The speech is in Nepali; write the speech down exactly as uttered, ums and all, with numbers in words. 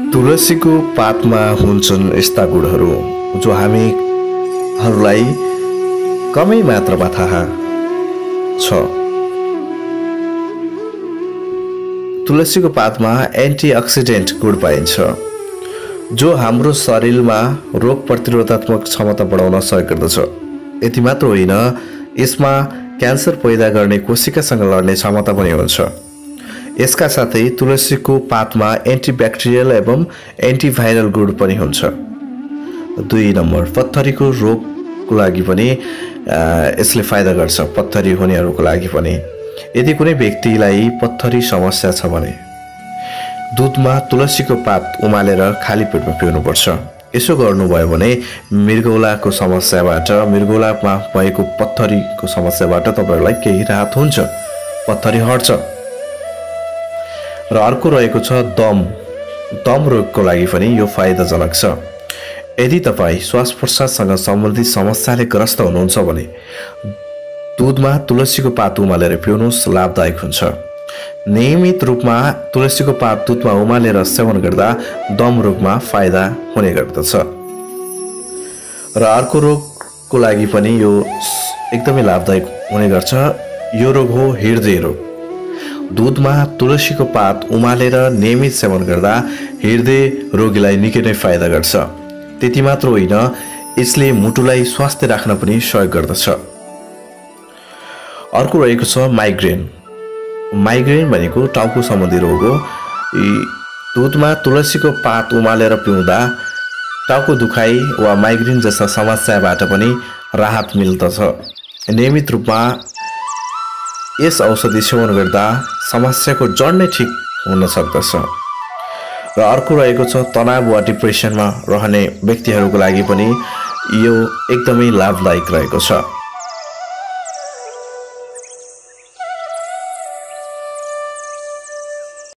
तुलसीको पातमा हुन्छन् यस्ता गुणहरू जो हामीहरूलाई कमै मात्रामा थाहा छ। तुलसीको पातमा एन्टिअक्सिडेन्ट गुण पाइन्छ जो हाम्रो शरीरमा रोग प्रतिरोधात्मक क्षमता बढाउन सहयोग गर्दछ। यति मात्र होइन, यसमा क्यान्सर पैदा गर्ने कोशिकासँग लड्ने क्षमता पनि हुन्छ। यसका साथै तुलसीको पातमा एन्टिब्याक्टेरियल एवं एन्टिभाइरल गुण पनि हुन्छ। दुई नम्बर, पत्थरीको रोगको लागि पनि यसले फाइदा गर्छ। पत्थरी हुनेहरूको लागि पनि यदि कुनै व्यक्तिलाई पत्थरी समस्या छ भने दुधमा तुलसीको पात उमालेर खाली पेटमा पिउनुपर्छ। यसो गर्नुभयो भने मृगौलाको समस्याबाट, मृगौलामा भएको पत्थरीको समस्याबाट तपाईहरूलाई केही राहत हुन्छ, पत्थरी हट्छ। र अर्को रहेको छ दम। दम रोगको लागि पनि यो फाइदाजनक छ। यदि तपाईँ श्वास प्रश्वाससँग सम्बन्धित समस्याले ग्रस्त हुनुहुन्छ भने दुधमा तुलसीको पात उमालेर पिउनुहोस्, लाभदायक हुन्छ। नियमित रूपमा तुलसीको पात दुधमा उमालेर सेवन गर्दा दम रोगमा फाइदा हुने गर्दछ। र अर्को रोगको लागि पनि यो एकदमै लाभदायक हुने गर्छ। यो रोग हो हृदय रोग। दुधमा तुलसीको पात उमालेर नियमित सेवन गर्दा हृदय रोगीलाई निकै नै फाइदा गर्छ। त्यति मात्र होइन, यसले मुटुलाई स्वास्थ्य राख्न पनि सहयोग गर्दछ। अर्को रहेको छ माइग्रेन। माइग्रेन भनेको टाउको सम्बन्धी रोग हो। दुधमा तुलसीको पात उमालेर पिउँदा टाउको दुखाइ वा माइग्रेन जस्ता समस्याबाट पनि राहत मिल्दछ। नियमित रूपमा यस औषधि सेवन गर्दा समस्याको जड नै ठिक हुन सक्दछ। र अर्को रहेको छ तनाव वा डिप्रेसनमा रहने व्यक्तिहरूको लागि पनि यो एकदमै लाभदायक रहेको छ।